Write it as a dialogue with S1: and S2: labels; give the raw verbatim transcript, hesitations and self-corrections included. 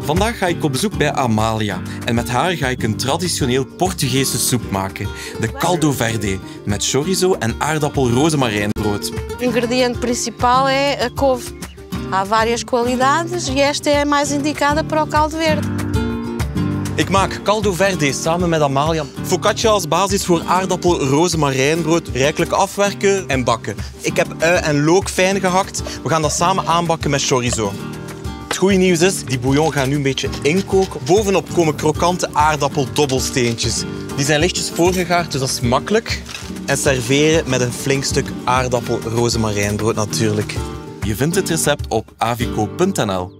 S1: Vandaag ga ik op bezoek bij Amália en met haar ga ik een traditioneel Portugese soep maken. De caldo verde, met chorizo en aardappel-rozemarijnbrood.
S2: O ingrediente principal é a couve. Há várias qualidades e esta é a mais indicada para o caldo verde.
S1: Ik maak caldo verde samen met Amália. Focaccia als basis voor aardappel-rozemarijnbrood, rijkelijk afwerken en bakken. Ik heb ui en look fijn gehakt. We gaan dat samen aanbakken met chorizo. Het goede nieuws is, die bouillon gaat nu een beetje inkoken. Bovenop komen krokante aardappeldobbelsteentjes. Die zijn lichtjes voorgegaard, dus dat is makkelijk. En serveren met een flink stuk aardappel-rozemarijnbrood natuurlijk. Je vindt het recept op avico punt n l.